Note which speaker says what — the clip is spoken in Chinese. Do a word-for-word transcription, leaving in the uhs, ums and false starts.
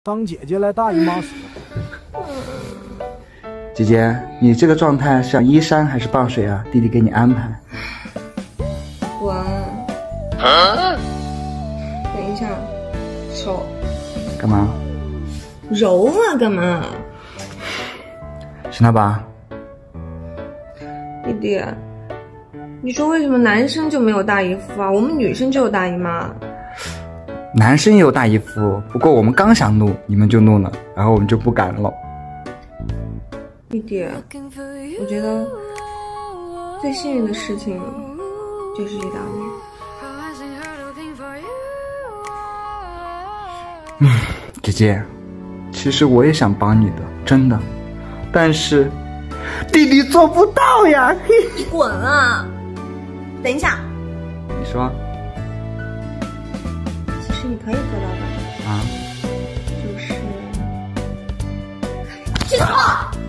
Speaker 1: 当姐姐来大姨妈时。
Speaker 2: 姐姐，你这个状态是要依山还是傍水啊？弟弟给你安排。
Speaker 3: 滚！啊、等一下，手。
Speaker 2: 干嘛？
Speaker 3: 揉啊，干嘛？
Speaker 2: 行了吧？
Speaker 3: 弟弟，你说为什么男生就没有大姨夫啊？我们女生就有大姨妈。
Speaker 2: 男生也有大姨夫，不过我们刚想怒，你们就怒了，然后我们就不敢了。
Speaker 3: 弟弟，我觉得最幸运的事情就是遇到你。
Speaker 2: 嗯，姐姐，其实我也想帮你的，真的，但是弟弟做不到呀。
Speaker 3: 你滚啊！等一下，
Speaker 2: 你说。
Speaker 3: 其实你可以做到的。
Speaker 2: 啊？
Speaker 3: 就是去死吧！